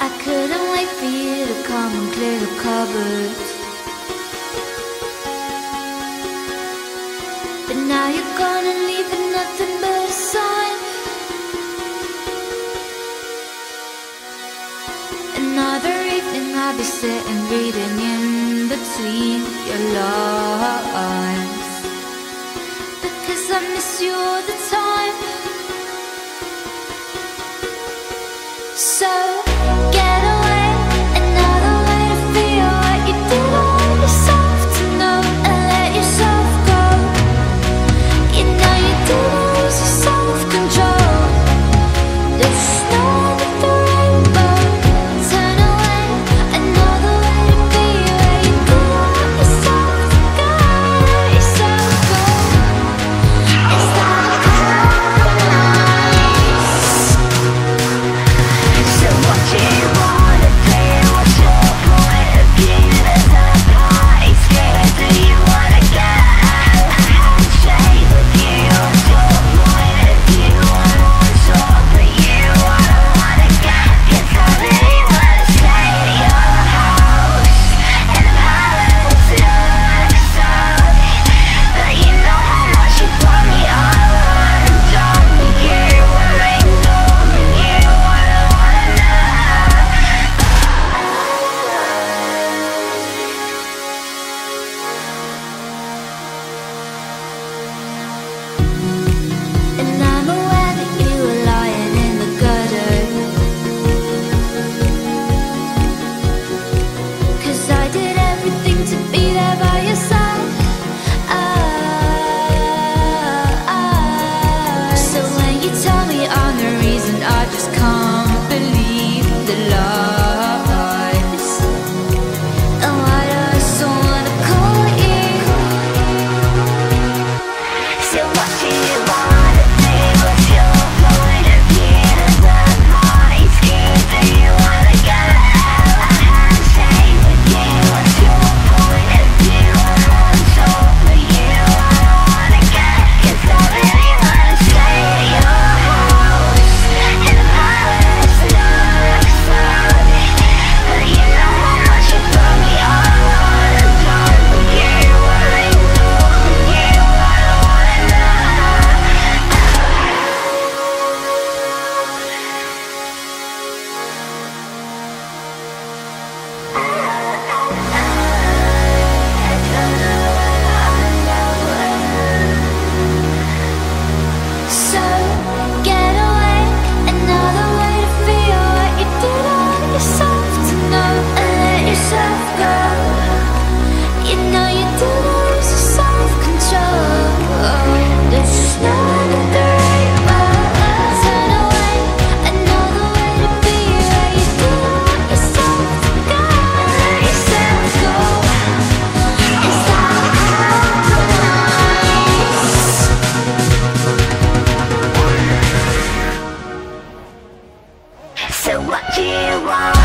I couldn't wait for you to come and clear the cupboard, but now you're gone and leaving nothing but a sign. Another evening I'll be sitting reading in between your lines, because I miss you all the time. So get away, another way to feel what you did on yourself, to know and let yourself go. You know you didn't lose your self-control. There's snow under the rainbow. Turn away, another way to be where you did let yourself go, let yourself go. Is that so what do you wanna do? What's your point of view? There's a party screaming, do you wanna get a handshake with you? What's your point of view? I wanna talk to you, I don't wanna get, 'cause I really wanna stay at your house, and the palace looks so good, but you know how much you brought me all alone. Done with you, I ain't done with you, I don't wanna know. And I'm aware that you were lying in the gutter, 'cause I did everything to be there by your side. So when you tell me I'm the reason, I just can't believe the lies. And why do I so wanna call you? So what do you wanna do? What's your point of view? The party scheme, do you wanna go a handshake with you? What's your point of view? I wanna talk with you, I don't wanna get, 'cause I really wanna stay at your house, and the palace looks so good, but you know how much you brought me all alone. I'm done with you, I ain't done with you, I don't wanna know. So get away, another way to feel what you did on yourself, to know and let yourself go. You know you didn't lose your self-control. There's snow under the rainbow. Turn away, another way to be where you did let yourself go, let yourself go. Is that nice? So what do you want?